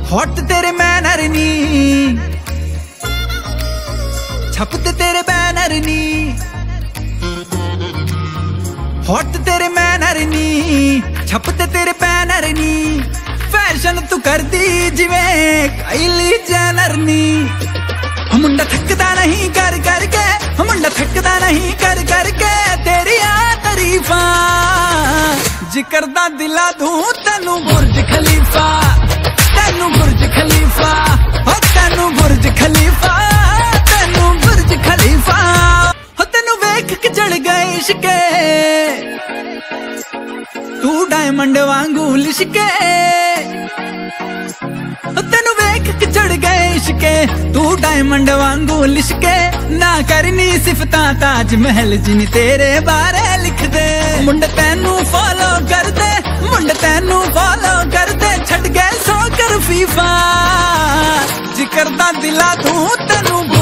Hot तेरे manner नी, छपते तेरे बैनर नी। हॉट तेरे मैनर नी, छपते तेरे बैनर नी। फैशन तू कर दी जिवें काइली जेनर नी। मुंडा थकदा नहीं कर करके, मुंडा थकदा नहीं कर करके तेरी तारीफा। जिकरदा दिला दूं तेनू बुर्ज खलीफा, तेनू बुर्ज खलीफा, हो तेनू बुर्ज खलीफा, तेनू बुर्ज खलीफा। हो तेनू वेख के चढ़ गए इश्के, तू डायमंड वांगू लिशके। तेनू वेख के चढ़ गए इश्के, तू डायमंड वांगू लिशके। ना करनी सिफता ताज महल जिन तेरे बारे लिख दे। मुंडे तेनू फॉलो कर दे, मुंडे तेनू फॉलो कर दे। छड़ गए सो कर फीफा, जिकर दा दिला दूं तेनू